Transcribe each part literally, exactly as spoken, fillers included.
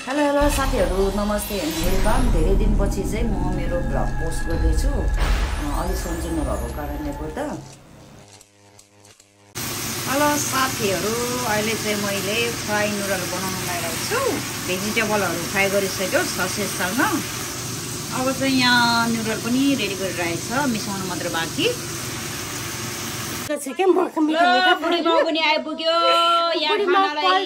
Hello hello साथीहरू नमस्ते and welcome. धेरै दिनपछि चाहिँ म मेरो भ्लग पोस्ट गर्दैछु, अलि सन्चो नभएको कारणले गर्दा। हेलो साथीहरू, अहिले चाहिँ मैले फ्राई नुडल बनाउन लागिरहेको छु। भेजिटेबलहरू फ्राई गरिसक्यो ससेजसँग। अब चाहिँ यहाँ नुडल पनि रेडी गरिरहेछ, मिसाउनु मात्र बाँकी। बुढी माउ पनि आइपुग्यो यहाँ खानालाई।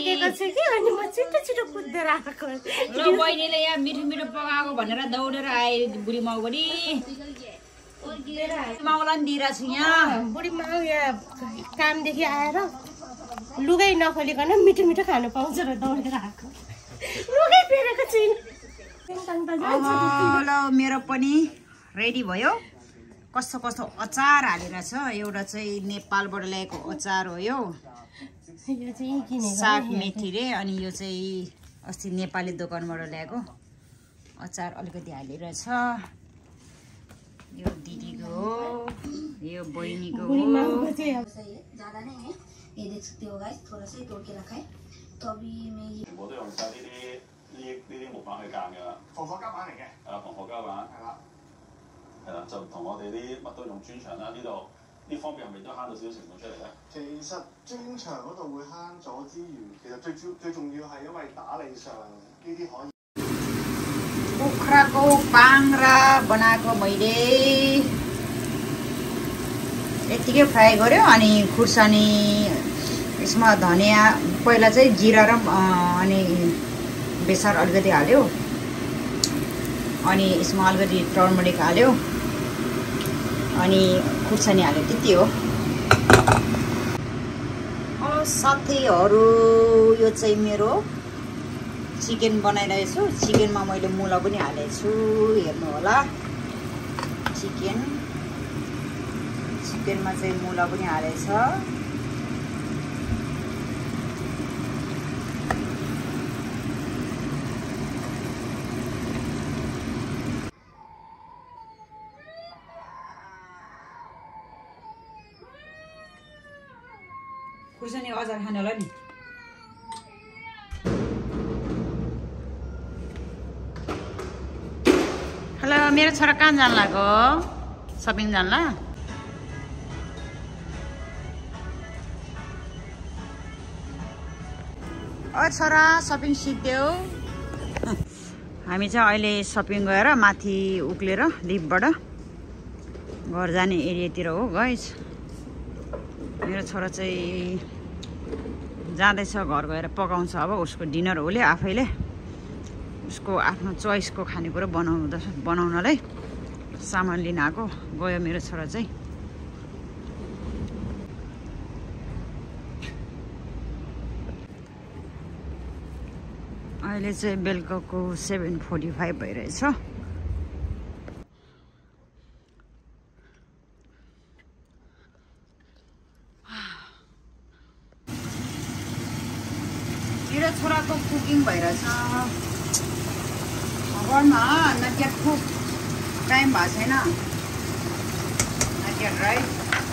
ल बहिनीले यहाँ मिठो मिठो पकाएको भनेर दौडेर आए बुढी माउ पनि। माउलाई पनि दिइरहेको छु यहाँ। बुढी माउ यहाँ कामदेखि आएर लुगै नखोलिकन मिठो मिठो खानु पाउँछ र दौडेर आएको। लुगै फेरेको छैन। ल मेरो पनि रेडी भयो। कस्तो कस्तो अचार हालेर छ। एउटा चाहिँ नेपालबाट ल्याएको अचार हो यो, साग मेथी रे। अनि यो चाहिँ अस्ति नेपाली दोकानबाट ल्याएको अचार अलिकति हालेर छ। यो दिदीको हो, यो बहिनीको हो। 就同我哋啲乜都用專長啦，呢度呢方面係咪都慳到少少成本出嚟咧？其實專長嗰度會慳咗之餘，其實最主最重要係因為打理上呢啲可以。 कुखुराको पाङ्रा बनाएको मैले यतिकै फ्राई गर्यो। अनि खुर्सानी यसमा धनिया पहिला चाहिँ जिरा र अनि बेसार अलिकति हाल्यो। अनि यसमा अलिकति टर्मरिक हाल्यो अनि खुर्सानी हाल्यो, त्यति हो। अब साथीहरू यो चाहिँ मेरो चिकन बनाइरहेको छु। चिकनमा मैले मुला पनि हालेको छु, हेर्नु होला। चिकन चिकनमा चाहिँ मुला पनि हालेको छ। खुर्सानी अचार खाने होला नि। हेलो, मेरो छोरा कहाँ जान लाग्यो? सपिङ जानला? ओ छोरा सपिङ सिक्यौ? हामी चाहिँ अहिले सपिङ गएर माथि उक्लेर लिफ्टबाट घर जाने एरियातिर हो गाइस। मेरो छोरा चाहिँ जाँदैछ घर गएर पकाउँछ अब उसको डिनर होले आफैले। उसको आफ्नो चोइसको खानेकुरा बनाउँदा बनाउनलाई सामान लिन आएको गयो मेरो छोरा चाहिँ। अहिले चाहिँ बेलुकाको सेभेन फोर्टी फाइभ भइरहेछ। मेरो छोराको कुकिङ भइरहेछ घरमा। नट कुक टाइम भएको छैन, नट राइट।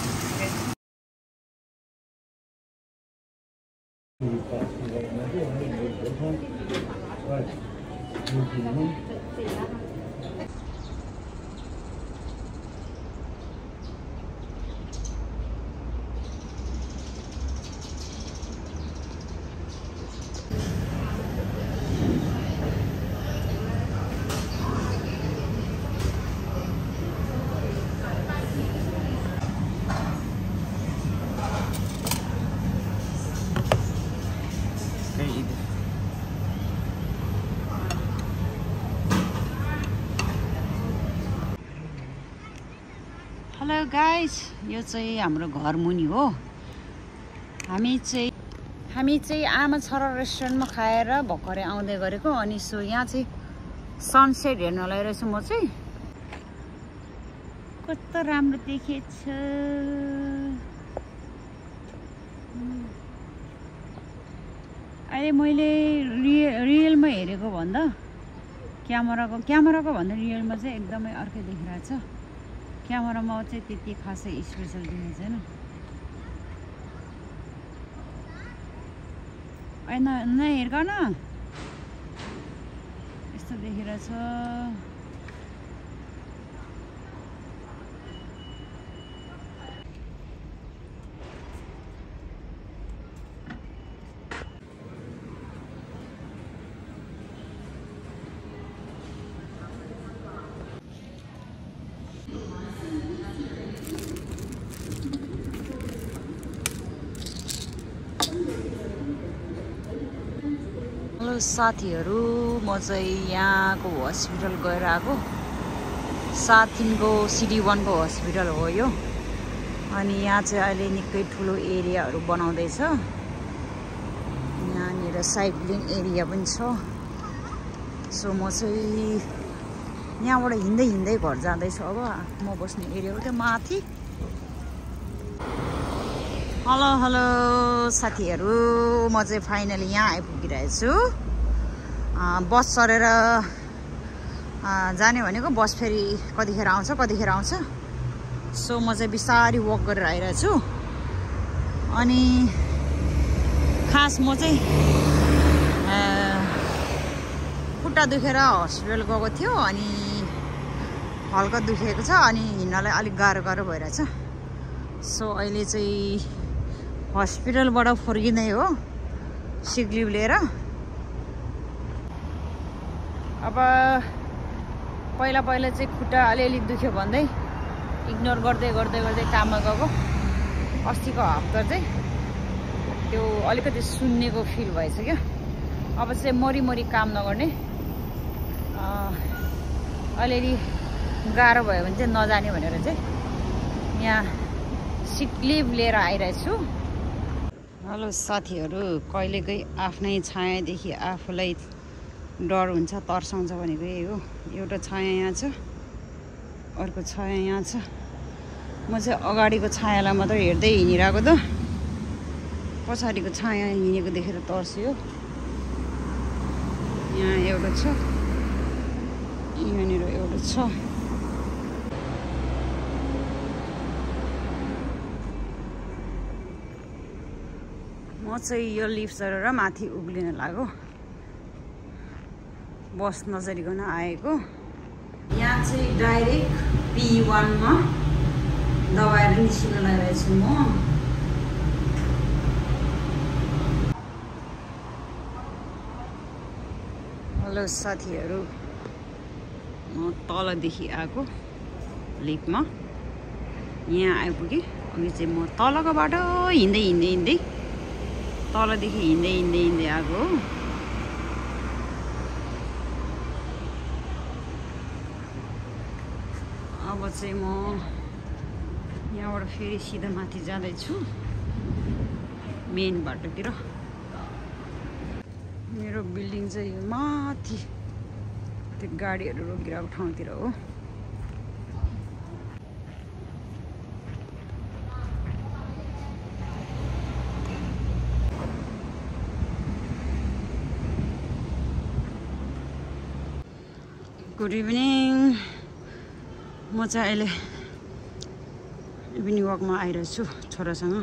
हेलो गाइस, यो चाहिँ हाम्रो घर मुनि हो। हामी चाहिँ हामी चाहिँ आमा छोरा रेस्टुरेन्टमा खाएर भर्खरै आउँदै गरेको। अनि सो यहाँ चाहिँ सनसेट हेर्न लागिरहेछु म चाहिँ। कस्तो राम्रो देखेछ। अहिले मैले रिय रियलमा हेरेको भन्दा क्यामेराको क्यामेराको भन्दा रियलमा चाहिँ एकदमै अर्कै देखिरहेछ। क्यामेरामा चाहिँ त्यति खासै स्पेसल देखेको छैन। ऐना ना हेर न यस्तो देखिरहेछ। हेलो साथीहरू, म चाहिँ यहाँको हस्पिटल गएर आएको। सात तिनको सिडी वानको हस्पिटल हो यो। अनि यहाँ चाहिँ अहिले निकै ठुलो एरियाहरू बनाउँदैछ। यहाँनिर साइक्लिङ एरिया पनि छ। सो म चाहिँ यहाँबाट हिँड्दै हिँड्दै घर जाँदैछु। अब म बस्ने एरिया हो त्यो माथि। हेलो हेलो साथीहरू, म चाहिँ फाइनली यहाँ आइपुगिरहेको छु। बस चढेर जाने भनेको, बस फेरि कतिखेर आउँछ कतिखेर आउँछ। सो म चाहिँ बिस्तारै वक गरेर आइरहेको छु। अनि खास म चाहिँ खुट्टा दुखेर हस्पिटल गएको थियो। अनि हल्का दुखेको छ अनि हिँड्नलाई अलिक गाह्रो गाह्रो भइरहेछ। सो अहिले चाहिँ हस्पिटलबाट फर्किँदै हो सिक लिभ लिएर। अब पहिला पहिला चाहिँ खुट्टा अलिअलि दुख्यो भन्दै इग्नोर गर्दै गर्दै गर्दै काममा गएको। अस्तिको हप्ता चाहिँ त्यो अलिकति सुन्नेको फिल भएछ क्या। अब चाहिँ मरिमरि काम नगर्ने, अलिअलि गाह्रो भयो भने चाहिँ नजाने भनेर चाहिँ यहाँ सिक लिभ लिएर आइरहेछु। हेलो साथीहरू, कहिलेकै आफ्नै छायादेखि आफूलाई डर हुन्छ, तर्साउँछ भनेको यही हो। एउटा छाया यहाँ छ, अर्को छाया यहाँ छ। म चाहिँ अगाडिको छायालाई मात्रै हेर्दै हिँडिरहेको त पछाडिको छाया हिँडेको देखेर तर्स्यो। यहाँ एउटा छ, यहाँनिर एउटा छ। म चाहिँ यो लिफ्ट चढेर माथि उक्लिन लाग्यो। बस नचढिकन आएको। यहाँ चाहिँ डाइरेक्ट पी वानमा दबाएर निस्किन लागिरहेको छु म। हेलो साथीहरू, म तलदेखि आएको लिफ्टमा यहाँ आइपुगेँ। अघि चाहिँ म तलको बाटो हिँड्दै हिँड्दै हिँड्दै तलदेखि हिँड्दै हिँड्दै हिँड्दै आएको हो। अब चाहिँ म यहाँबाट फेरि सिधा माथि जाँदैछु मेन बाटोतिर। मेरो बिल्डिङ चाहिँ यो माथि त्यो गाडीहरू रोकिरहेको ठाउँतिर हो। Good evening. म चाहिँ अहिले इभिनिङ वकमा आइरहेको छु छोरासँग।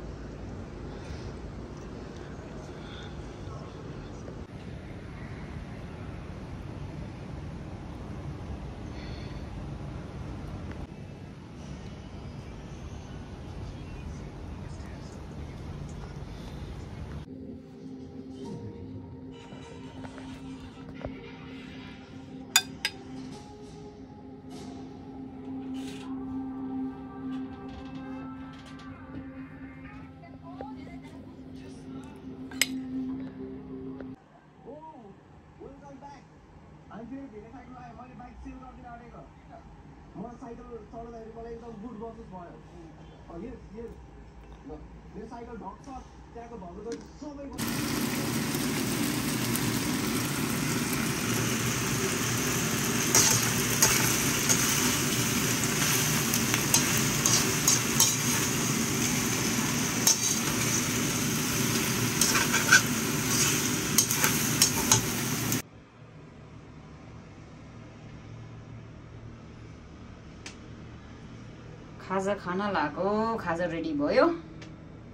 साइकल चलाउँदाखेरि मलाई एकदम गुड महसुस भयो। यस यस मेरो साइकल ढक्छ, त्यहाँको भएको त सबैको खाजा खाना लाग्यो। खाजा रेडी भयो।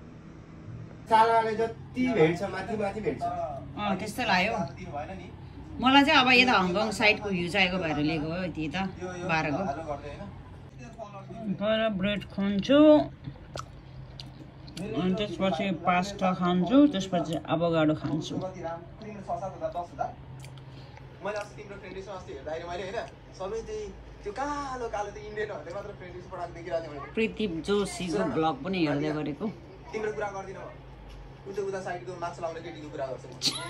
चालाले जति भेट्छ माथि माथि भेट्छ। अँ त्यस्तै लाग्यो। भएन नि मलाई चाहिँ अब यता हङकङ साइडको भ्यू चाहिएको भएर लिएको हो यति त बाह्रको पहिला ब्रेड खान्छु अनि त्यसपछि पास्ता खान्छु त्यसपछि अभोकाडो खान्छु मैले अस्ति तिम्रो फ्रेन्डसँग अस्ति हेर्दा मैले हैन सबै त्यही त्यो कालो कालो त्यो इन्डियनहरुले मात्र फ्रेन्डस पढाएको देखिरहेको मैले प्रीति जोशीको ब्लग पनि हेर्दै गरेको तिम्रो कुरा गर्दिन म उता उता साइडको माछा लाउने केटीको कुरा गर्छु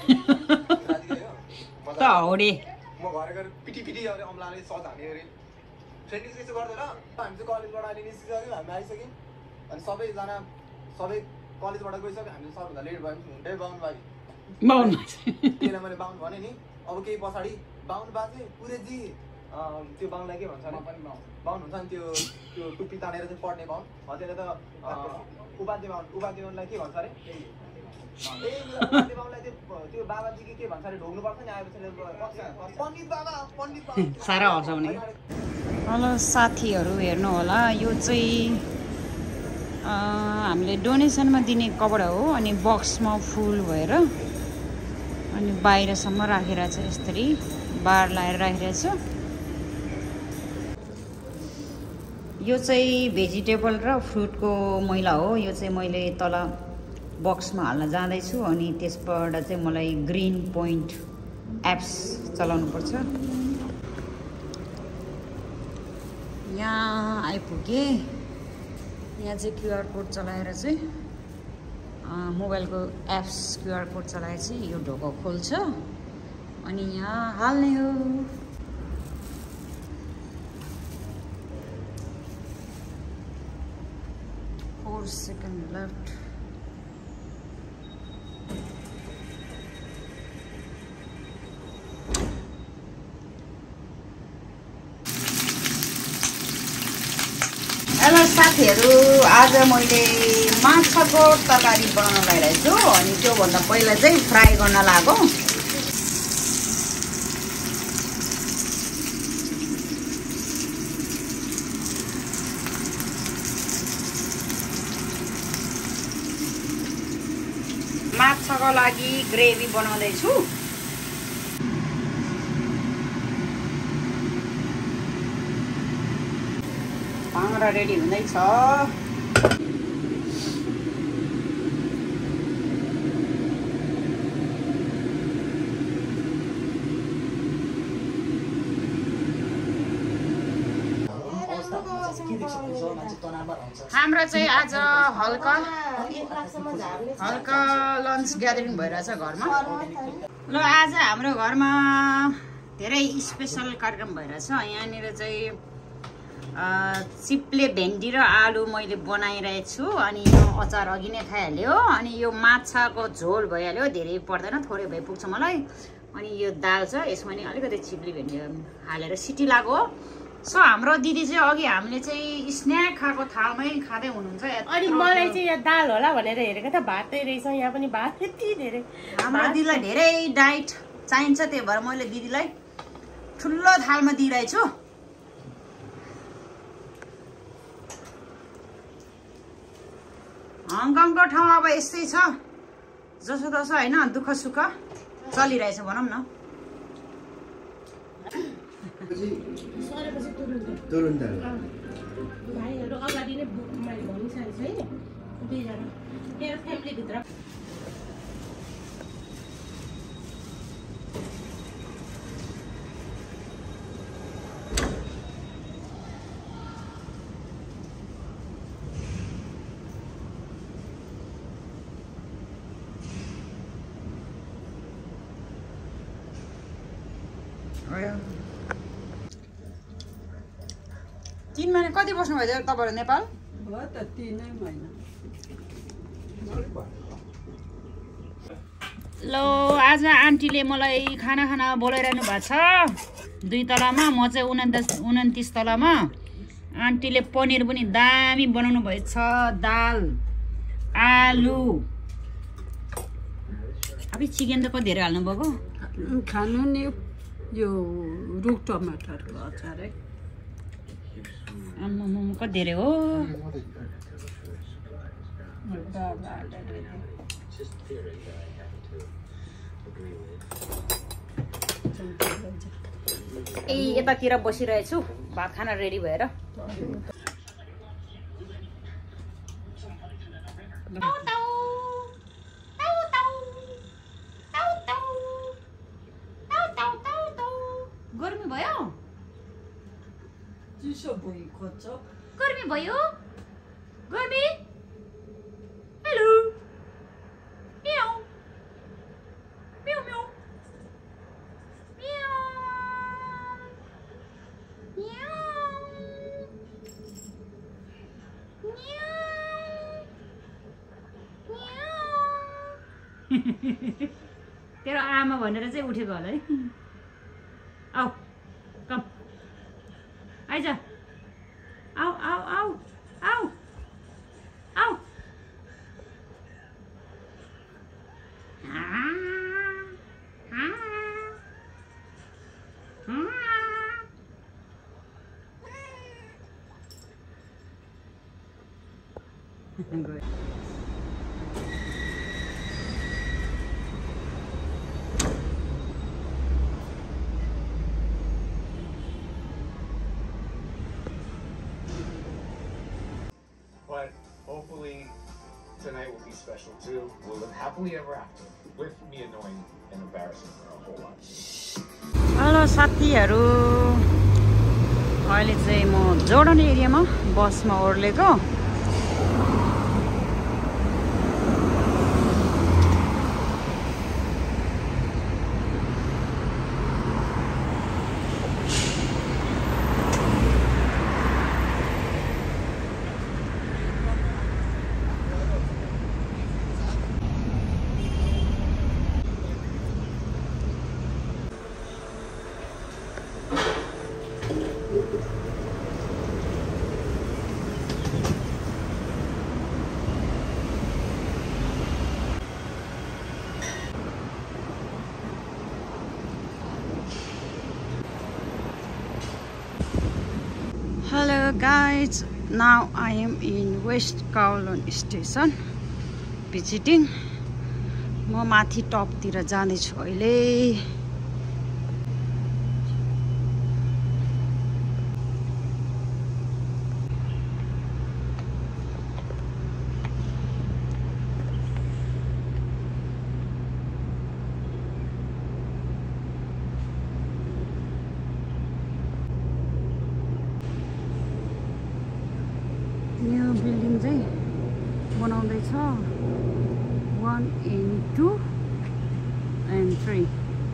म त हौडे म घर गएर पिटी पिटी अरे अम्लाले सज हाने अरे फ्रेन्डस त्यस्तो गर्दैन हामी चाहिँ कलेजबाट अहिले निस्किसक्यौँ हामी आइसक्यौँ अनि सबैजना सबै कलेजबाट गइसक्यो हामी सबभन्दा लेट भयौँ हुँदै बाहुन भाइ बाहुन त्यसलाई मैले बाहुन भने नि अब केही पछाडि बाहुन बाजे पुरेजी त्यो बाहुनलाई के भन्छ अरे बाहुन हुन्छ नि त्यो त्यो टुप्पी तानेर चाहिँ पढ्ने बाहुन हो त्यसले त उपाध्य बाहुन उपाध्य बाहुनलाई के भन्छ अरे ए उपाध्य बाहुनलाई त्यो त्यो बाबाजी के के भन्छ अरे ढोग्नुपर्छ नि आएपछि पण्डित बाबा पण्डित बाबा सारा हँसाउने हेलो साथीहरू हेर्नु होला यो चाहिँ हामीले डोनेसनमा दिने कपडा हो अनि बक्समा फुल भएर अनि बाहिरसम्म राखेर चाहिँ यसरी बार लाएर राखिरहेको छु यो चाहिँ भेजिटेबल र फ्रुटको मैला हो यो चाहिँ मैले तल बक्समा हाल्न जाँदैछु अनि त्यसबाट चाहिँ मलाई ग्रीन पोइन्ट एप्स चलाउनु पर्छ यहाँ आइपुगे यहाँ चाहिँ क्युआर कोड चलाएर चाहिँ मोबाइलको एप्स क्युआर कोड चलाएर चाहिँ यो ढोका खोल्छ अनि यहाँ हाल्ने हो फोर सेकेन्ड लेफ्ट हेलो साथीहरू आज मैले माछाको तरकारी बनाउन लागिरहेको छु अनि त्योभन्दा पहिला चाहिँ फ्राई गर्न लाग्यो माछाको लागि ग्रेभी बनाउँदैछु भाँडा रेडी हुँदैछ हाम्रो चाहिँ आज हल्का हल्का लन्च ग्यादरिङ भइरहेछ घरमा ल आज हाम्रो घरमा धेरै स्पेसल कार्यक्रम भइरहेछ यहाँनिर चाहिँ चिप्ले भेन्डी र आलु मैले बनाइरहेको छु अनि यो अचार अघि नै खाइहाल्यो अनि यो माछाको झोल भइहाल्यो धेरै पर्दैन थोरै भए पुग्छ मलाई अनि यो दाल छ यसमा नि अलिकति चिप्ले भेन्डी हालेर सिटी लाग्यो सो हाम्रो दिदी चाहिँ अघि हामीले चाहिँ स्न्याक खाएको थालमै खाँदै हुनुहुन्छ अनि मलाई चाहिँ यहाँ दाल होला भनेर हेरेको त भातै रहेछ यहाँ पनि भात यति धेरै हाम्रो दिदीलाई धेरै डाइट चाहिन्छ त्यही भएर मैले दिदीलाई ठुलो थालमा दिइरहेछु हङकङको ठाउँ अब यस्तै छ जसो तसो होइन दुःख सुख चलिरहेछ भनौँ न भाइहरू अगाडि नै मैले भनिसकेको छु है दुईजना मेरो फ्यामिलीभित्र तीन महिना कति बस्नु भयो तपाईँहरू नेपाल ल आज आन्टीले मलाई खाना खाना बोलाइरहनु भएको छ दुई तलामा म चाहिँ उन्तिस उन्तिस तलामा आन्टीले पनिर पनि दामी बनाउनु भएछ दाल आलु अब चिकन त कति धेरै हाल्नु भएको खानु नि यो रुख टमाटरको अचार है आम्मामा कति धेरै हो ठ्याक्कै यतातिर बसिरहेछु भात खाना रेडी भएर गर्मी भयो चिसो भइ खोज्छ गर्मी भयो गर्मी हेलो म्याउ म्याउ म्याउ तेरो आमा भनेर चाहिँ उठेको होला है आऊ कम आइज आऊ आऊ आऊ आऊ आऊ Good. But hopefully tonight will be special too. We'll live happily ever after with me annoying and embarrassing for a whole lot. Hello साथीहरु अहिले चाहिँ म जोर्डन एरियामा बसमा ओर्लेको Hello guys, now I am in West Kowloon station visiting. म माथि टपतिर जाँदै छु अहिले यो बिल्डिङ चाहिँ बनाउँदै छ one and two and three.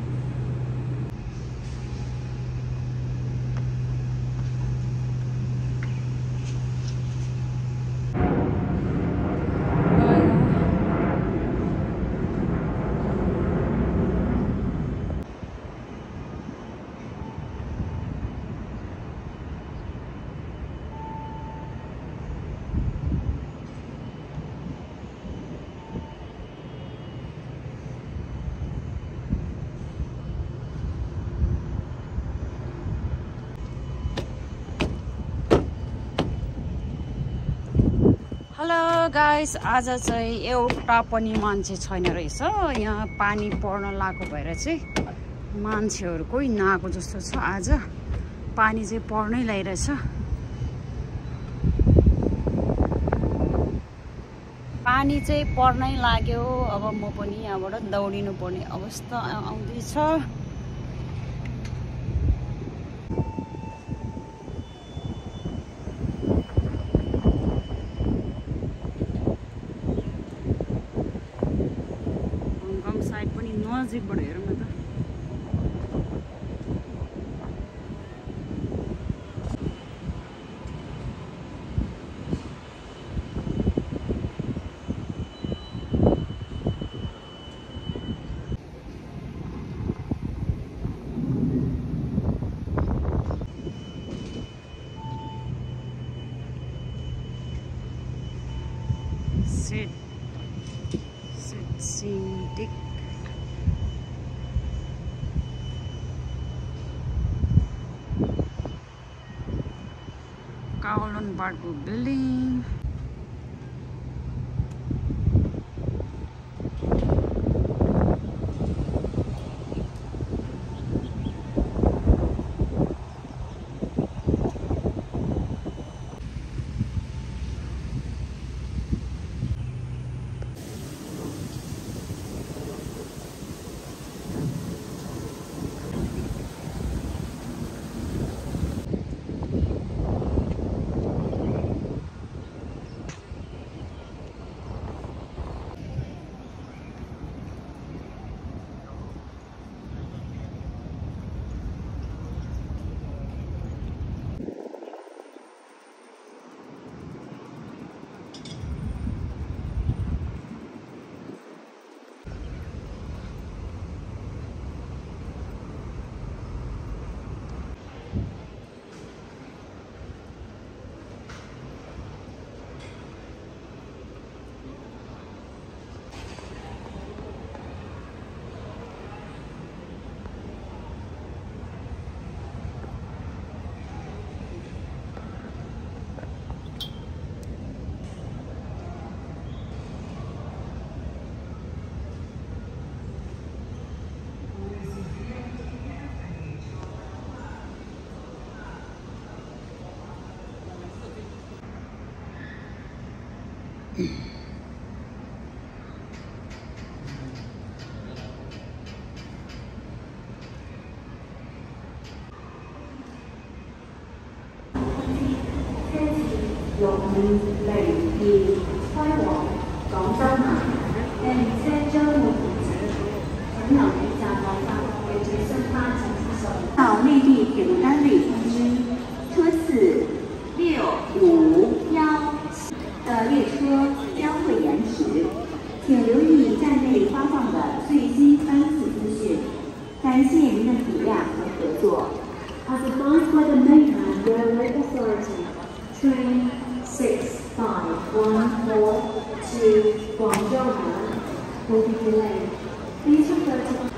Hello guys, आज चाहिँ एउटा पनि मान्छे छैन रहेछ यहाँ पानी पर्न लागेको भएर चाहिँ मान्छेहरु कोही नआएको जस्तो छ। आज पानी चाहिँ पर्नै लागिरहेछ। पानी चाहिँ पर्नै लाग्यो। अब म पनि यहाँबाट दौडिनु पर्ने अवस्था आउँदैछ। नजिकबाट हेरौँ न त। Sit, sit, Cindic. Kowloon Barco building. 到内地铁路单位通知，车次六五幺的列车将会延迟，请留意站内发放的最新班次资讯。感谢您的体谅和合作。As advised by the Mainland Railway Authority, train six five one four to Guangzhou will be delayed. Please refer to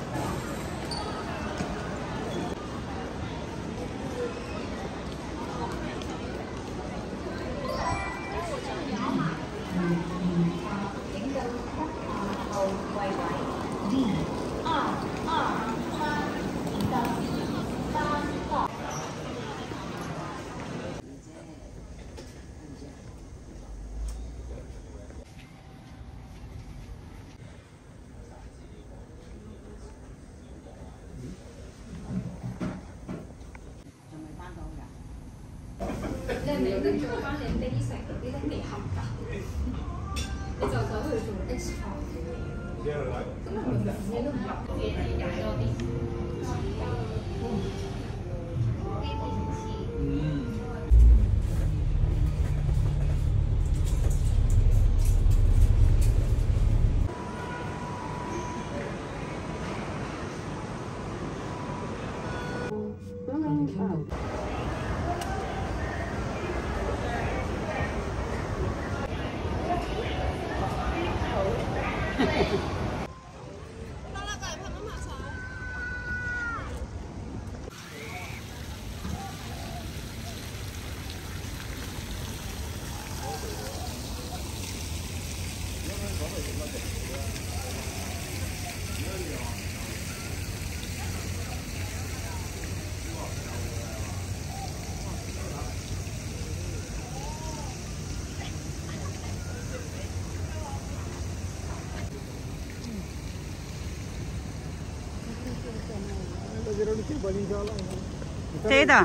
त्यही त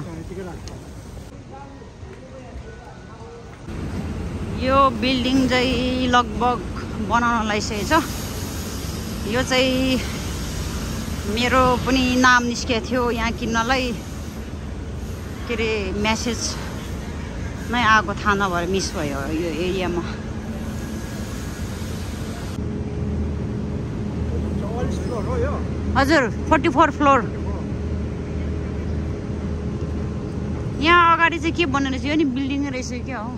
यो बिल्डिङ चाहिँ लगभग बनाउन लागिसकेको छ। यो चाहिँ मेरो पनि नाम निस्केको थियो यहाँ किन्नलाई, के अरे मेसेज नै आएको थाहा नभएर मिस भयो यो एरियामा। हजुर फोर्टी फोर फ्लोर। यहाँ अगाडि चाहिँ के बन्ने रहेछ, यो नि बिल्डिङ रहेछ क्या हो।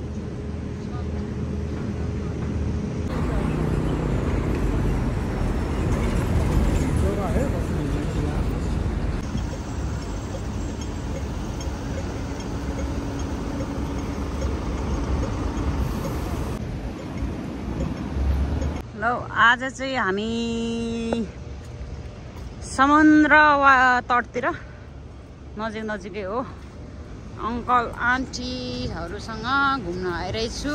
ल आज चाहिँ हामी समुद्र वा तटतिर नजिक नजिकै हो। अङ्कल आन्टीहरूसँग घुम्न आइरहेछु।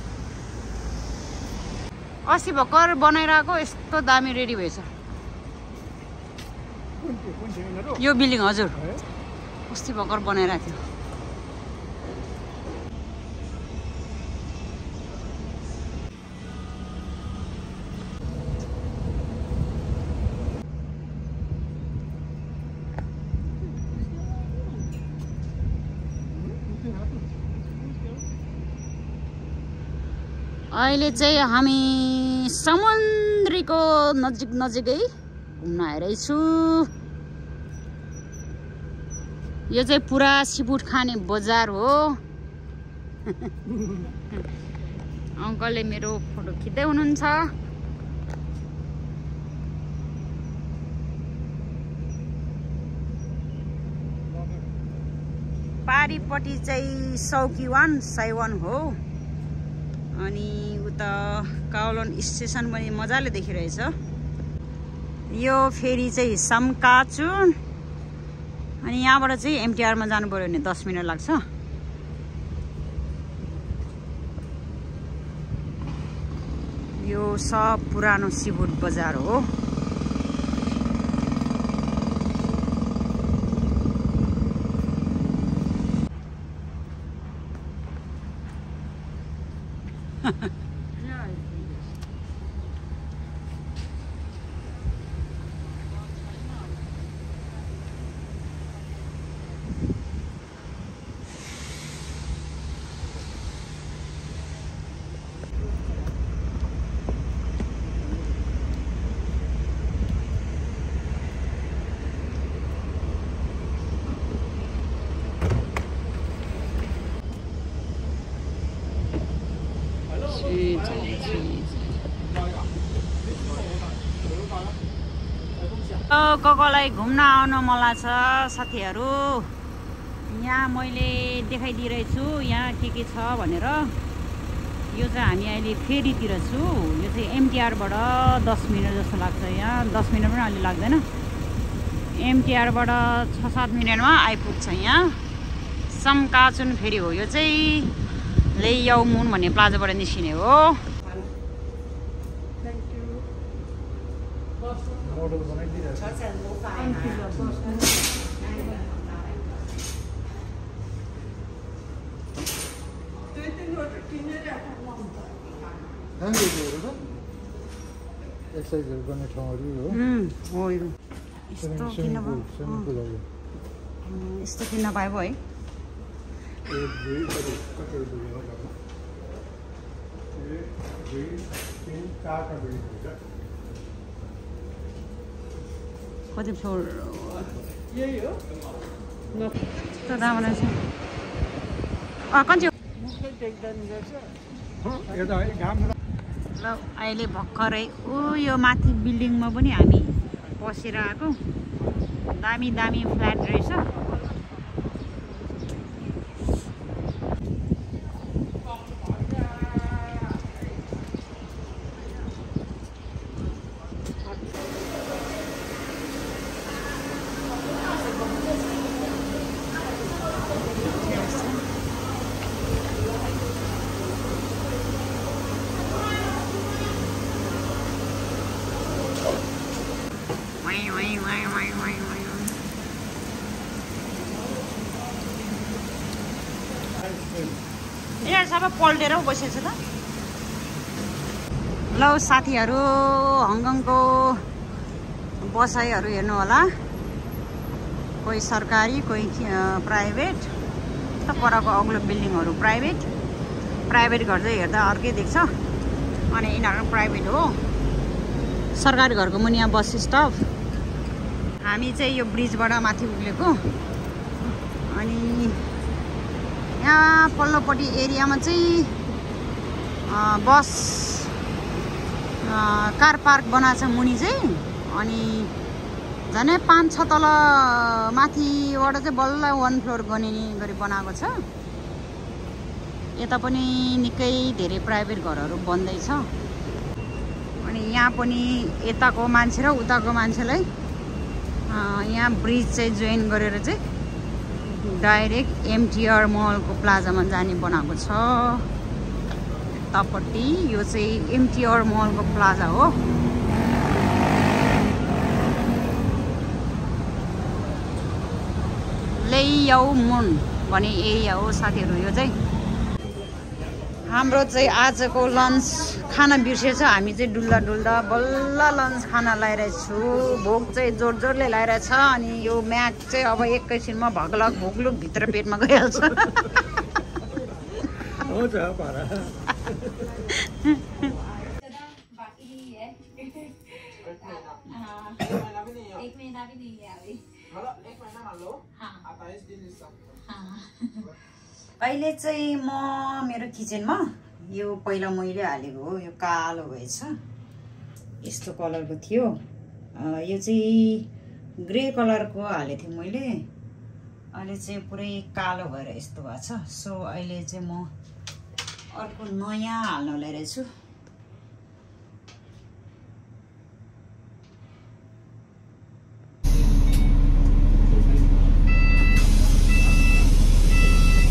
अस्ति भर्खर बनाइरहेको यस्तो दामी रेडी भएछ यो बिल्डिङ। हजुर अस्ति भर्खर बनाइरहेको थियो। अहिले चाहिँ हामी समुद्रीको नजिक नजिकै घुम्न आइरहेछु। यो चाहिँ पुरा सीफुड खाने बजार हो। अङ्कलले मेरो फोटो खिच्दै हुनुहुन्छ। पारिपट्टि चाहिँ सौकीवान साइवान हो, अनि उता काउलोन स्टेसन पनि मजाले देखिरहेछ। यो फेरि चाहिँ समकाचुन, अनि यहाँबाट चाहिँ एमटिआरमा जानु पर्यो भने दस मिनट लाग्छ। यो सब पुरानो सिबुट बजार हो। कसलाई घुम्न आउन मलाई छ साथीहरू, यहाँ मैले देखाइदिइरहेछु यहाँ के के छ भनेर। यो चाहिँ हामी अहिले फेरीतिर छु। यो चाहिँ एमटिआरबाट दस मिनट जस्तो लाग्छ, यहाँ दस मिनट पनि अलि लाग्दैन। एमटिआरबाट छ सात मिनटमा आइपुग्छ यहाँ समकाचुन फेरी हो। यो चाहिँ लेयाउमुन भन्ने प्लाजाबाट निस्किने हो। एक्सर्साइजहरु गर्ने ठाउँहरु हो। हो यो यस्तो किन भयो? यस्तो किन पाए भयो है? एक दुई कति कति दुई हो त? एक दुई तीन चार का दुई हुन्छ। कति फ्लोर? यही हो। ल त दाम रहेछ। अ कति मुखले देख्दैन रहेछ। यो त घाम ल अहिले भर्खरै ऊ यो माथि बिल्डिङमा पनि हामी बसेर आएको। दामी दामी फ्ल्याट रहेछ। यहाँ सबै पल्टेर बसेको छ त। ल साथीहरू, हङकङको बसाइहरू हेर्नु होला। कोही सरकारी कोही प्राइभेट। त परको अग्लो बिल्डिङहरू प्राइभेट प्राइभेट घर चाहिँ हेर्दा अर्कै देख्छ। अनि यिनीहरू प्राइभेट हो। सरकारी घरको मुनि यहाँ बस स्टप। हामी चाहिँ यो ब्रिजबाट माथि उक्लेको। अनि यहाँ पल्लोपट्टि एरियामा चाहिँ बस कार पार्क बनाएको छ मुनि चाहिँ। अनि झनै पाँच छ तल माथिबाट चाहिँ बल्ल वान फ्लोर गनिने गरी बनाएको छ। यता पनि निकै धेरै प्राइभेट घरहरू बन्दैछ। अनि यहाँ पनि यताको मान्छे र उताको मान्छेलाई यहाँ ब्रिज चाहिँ जोइन गरेर चाहिँ डाइरेक्ट एमटिआर मलको प्लाजामा जाने बनाएको छ। यतापट्टि यो चाहिँ एमटिआर मलको प्लाजा हो। लेयाउमुन भन्ने एरिया हो साथीहरू। यो चाहिँ हाम्रो चाहिँ आजको लन्च खाना बिर्सेछ। हामी चाहिँ डुल्दा डुल्दा बल्ल लन्च खाना लगाइरहेछु। भोक चाहिँ जोड जोडले लगाइरहेछ। अनि यो म्याच चाहिँ अब एकैछिनमा भगलक भोकलुक भित्र पेटमा गइहाल्छ। अहिले चाहिँ म मेरो किचनमा यो पहिला मैले हालेको हो। यो कालो भएछ, यस्तो कलरको थियो। यो चाहिँ ग्रे कलरको हालेको थिएँ मैले। अहिले चाहिँ पुरै कालो भएर यस्तो भएको छ। सो अहिले चाहिँ म अर्को नयाँ हाल्न लागिरहेछु।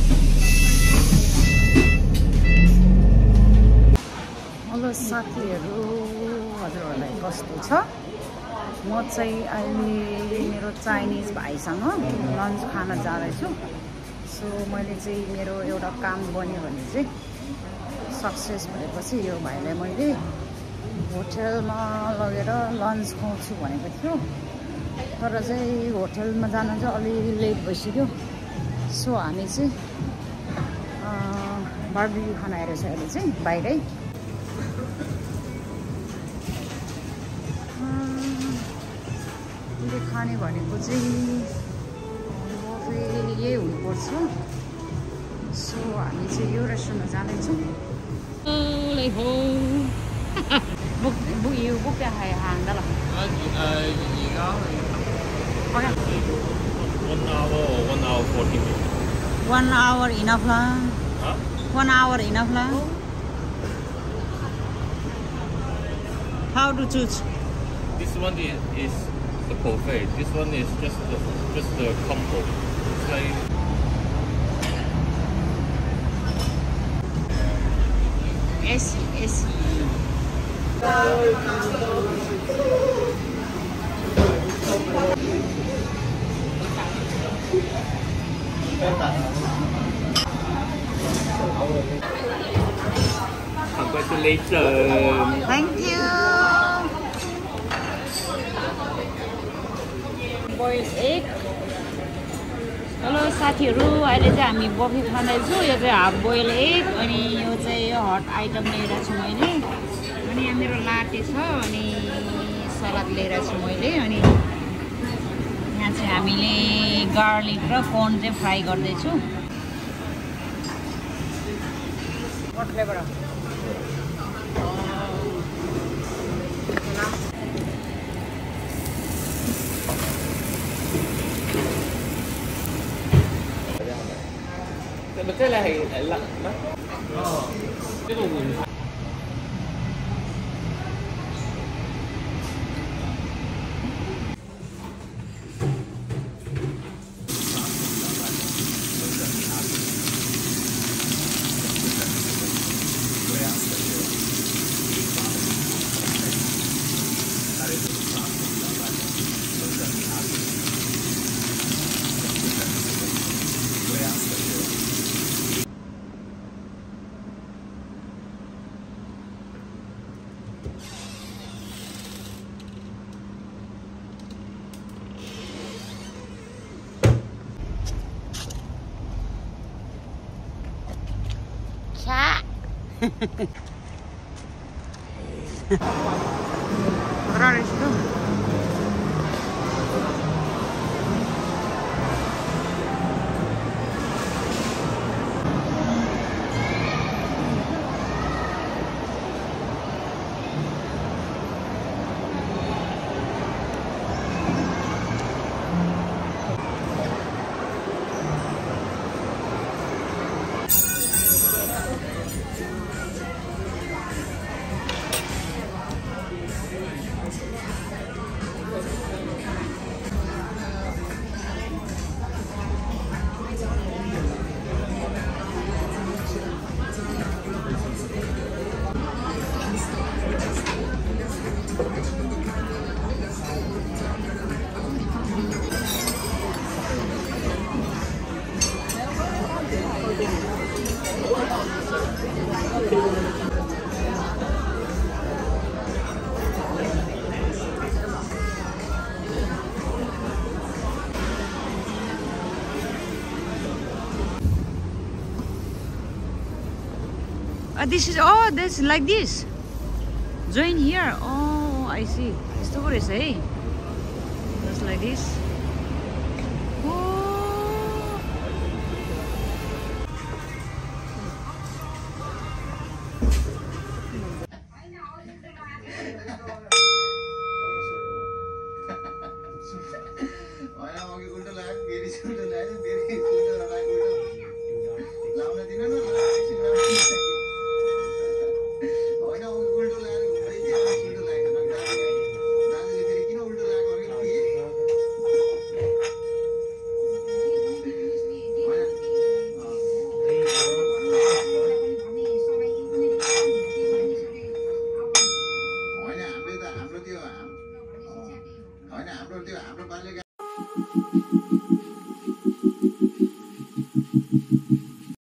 साथीहरू चाहिँ अहिले मेरो चाइनिज भाइसँग लन्च खान जाँदैछु। सो मैले चाहिँ मेरो एउटा काम बन्यो भने चाहिँ सक्सेस भएपछि यो भाइलाई मैले होटलमा लगेर लन्च खुवाउँछु भनेको थियो, तर चाहिँ होटलमा जान चाहिँ अलि लेट भइसक्यो। सो हामी चाहिँ बार्बिक्यू खान आएर छ अहिले चाहिँ बाहिरै। मैले खाने भनेको चाहिँ बफे यही हुनुपर्छ। सो हामी चाहिँ यो रेस्टुरेन्टमा जाँदैछौँ। Book book you book 嘅係行得啦。 誒誒而家係 Okay. one hour or one hour forty minutes. One hour enough lah. Huh? One hour enough lah. How to choose? This one is, is the buffet. This one is just the just the combo. It's like A C A C. congratulations. Thank you. Boiled egg. Hello साथीहरू, अहिले चाहिँ हामी buffet खाँदैछौँ। यो चाहिँ half boil egg अनि यो चाहिँ यो हट आइटम लिएर छु मैले। अनि यहाँ मेरो लाटे छ अनि सलाद लिएर छु मैले। अनि यहाँ चाहिँ हामीले गार्लिक र कर्न चाहिँ फ्राई गर्दैछु। What flavor? Cái này lại lạnh đó. Cái đồ mùi. Rare itu. Uh, this is oh, this like this. Join here. Oh, I see. It's the what is it? Just like this. Oh. हाम्रो त्यो हाम्रो बाल्यकाल